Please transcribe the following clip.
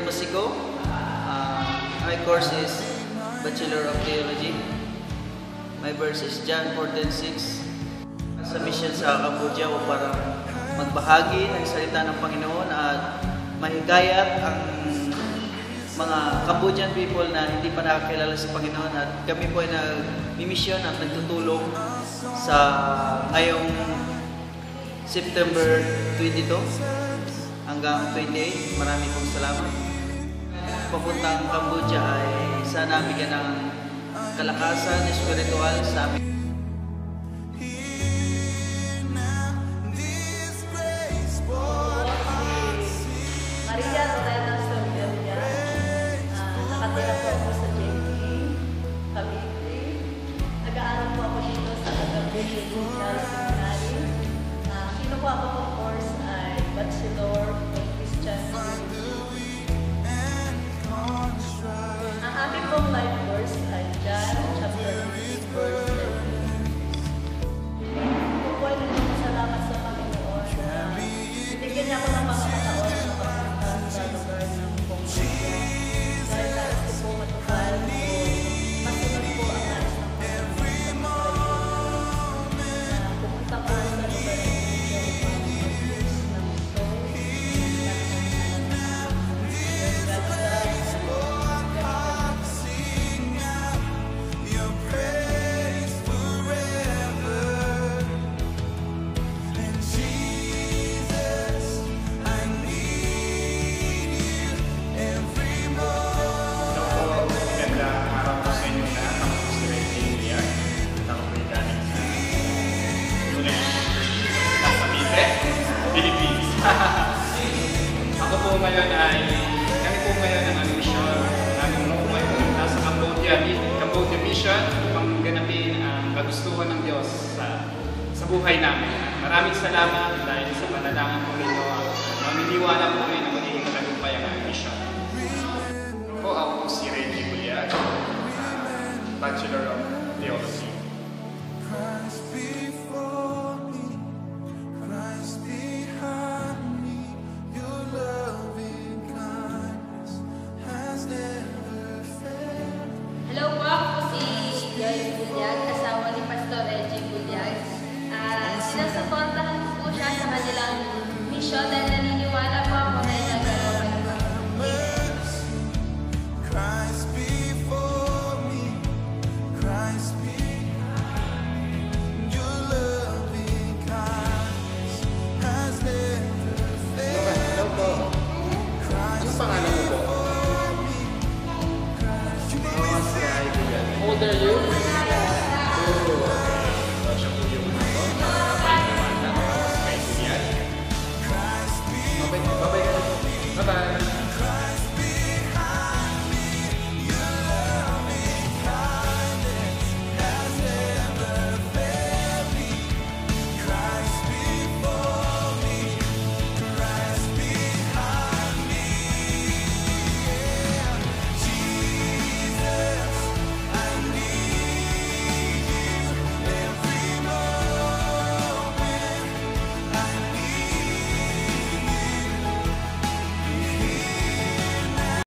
Pasico. My course is Bachelor of Theology. My verse is John 4:10-6. Sa mission sa Cambodia para magbahagi ng salita ng Panginoon at mahikayat ang mga Cambodian people na hindi pa nakakilala sa Panginoon, at kami po ay nag-mission at nagtutulong sa ngayong September 22 hanggang 28. Marami pong salamat. Papuntang Cambodia ay sana bigyan ng kalakasan espiritual sa amin. Nakatira po ako sa JP, Cavite. Nag-aaral po ako dito sa Cavite Seminary. Kinukuha ko po course ay Bachelor of Christian Theology. Ang aking pong life course ay John chapter 3 verse 11. Ito po ay nagpapasalamat sa Panginoon na binigyan niya ako ng mga kataon na pagpunta sa lugar ng Cambodia. Dahil nais ko po matupad o masunod po ang nais ng Panginoon na pupunta ka sa lugar ng Ako po ngayon ay, kami po ngayon ang aming mission. Namin po ngayon nasa Cambodia Mission upang ganapin ang kagustuhan ng Diyos sa buhay namin. Maraming salamat.